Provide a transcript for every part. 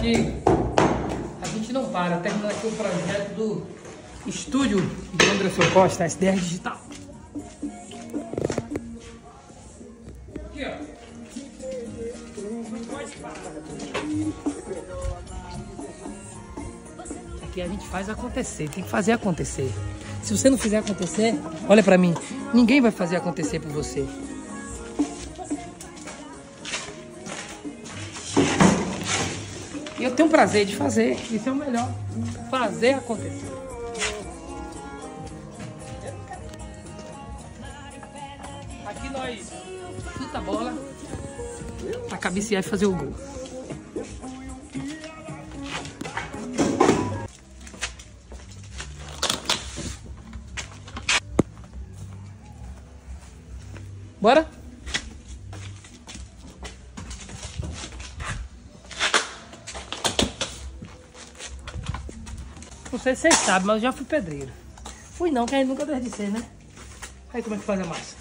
que a gente não para. Terminando aqui o projeto do estúdio de Anderson Costa, SDR Digital. Aqui, ó. Não pode parar. Aqui a gente faz acontecer, tem que fazer acontecer. Se você não fizer acontecer, olha pra mim, ninguém vai fazer acontecer por você. E eu tenho prazer de fazer, isso é o melhor, fazer acontecer. Aqui nós chuta a bola pra cabecear e fazer o gol. Bora? Não sei se vocês sabem, mas eu já fui pedreiro. Fui não, que a gente nunca deixa de ser, né? Aí como é que faz a massa?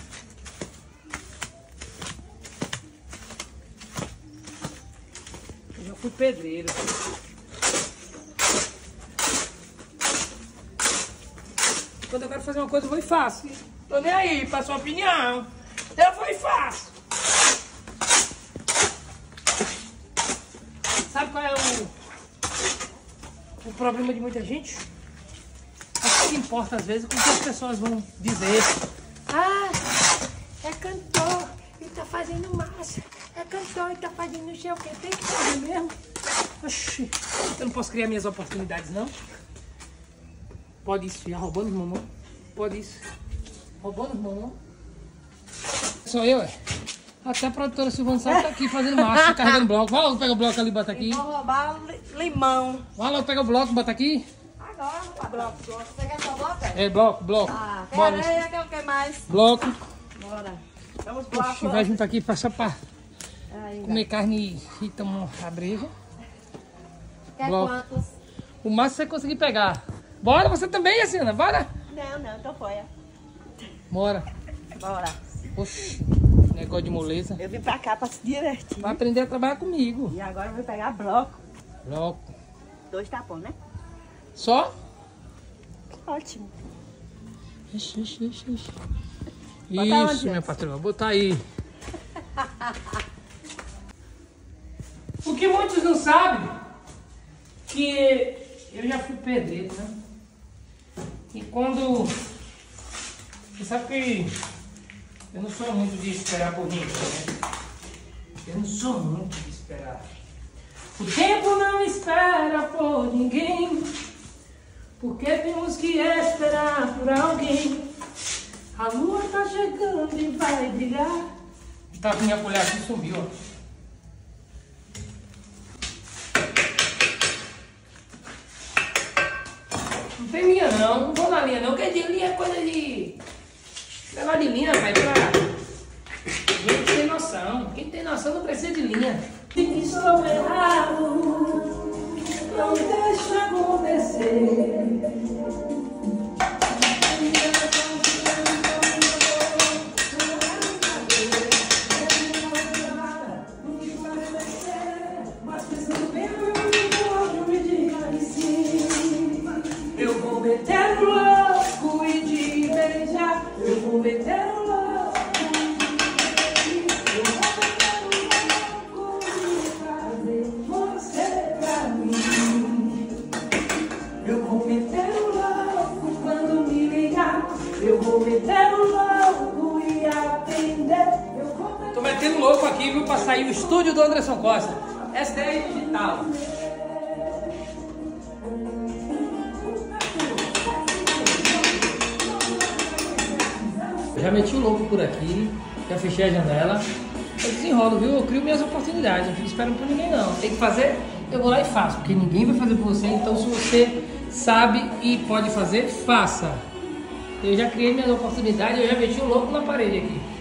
Eu já fui pedreiro. Quando eu quero fazer uma coisa, eu vou e faço. Tô nem aí, pra sua opinião. Eu vou e faço. Sabe qual é o problema de muita gente? É que importa às vezes com o que as pessoas vão dizer. Ah, é cantor e tá fazendo massa. É cantor e tá fazendo não sei o que. Tem que fazer mesmo. Oxi, eu não posso criar minhas oportunidades, não. Pode isso, já roubando os mamão. Pode isso. Roubando os mamão. Sou eu, é. Até a produtora Silvana Sá tá aqui fazendo massa, carregando bloco. Vai logo pegar o bloco ali e bota aqui. Vou roubar limão. Vai logo pegar o bloco e bota aqui. Agora, bloco. Você quer só bloco? É, bloco. Ah, quer Bora. areia, quer o que mais? Bloco. Bora. Vamos Oxi, bloco. vai junto aqui só pra Ainda. comer carne e tomar a breja. Quer bloco. quantos? O máximo você conseguir pegar. Bora, você também, Yacina, bora. Não, tô fora. Bora. Bora. Oxi, negócio de moleza. Eu vim pra cá pra se divertir. Vai aprender a trabalhar comigo. E agora eu vou pegar bloco. Bloco. 2 tapões, né? Só? Ótimo. Ixi. Bota Isso, onde, minha patroa, vou botar aí. O que muitos não sabem, que eu já fui pedreiro, né? E quando... Você sabe que eu não sou muito de esperar por ninguém, né? Eu não sou muito de esperar. O tempo não espera por ninguém, porque temos que esperar por alguém. A lua tá chegando e vai brilhar. Tá com minha colher aqui, sumiu, ó. Não tem linha não vou na linha não, porque de linha é coisa de... Negócio de linha, vai pra... Quem tem noção, quem tem noção não precisa de linha. Estou errado, não deixa acontecer. Eu vou meter o louco e te beijar. Eu vou meter o louco e fazer você pra mim. Eu vou meter o louco quando me ligar. Eu vou meter o louco e atender. Tô metendo louco aqui, viu, pra sair o estúdio do Anderson Costa. SDR Digital. Já meti o louco por aqui, já fechei a janela. Eu desenrolo, viu? Eu crio minhas oportunidades, não fico esperando por ninguém não. Tem que fazer, eu vou lá e faço, porque ninguém vai fazer por você. Então se você sabe e pode fazer, faça. Eu já criei minhas oportunidades, eu já meti o louco na parede aqui.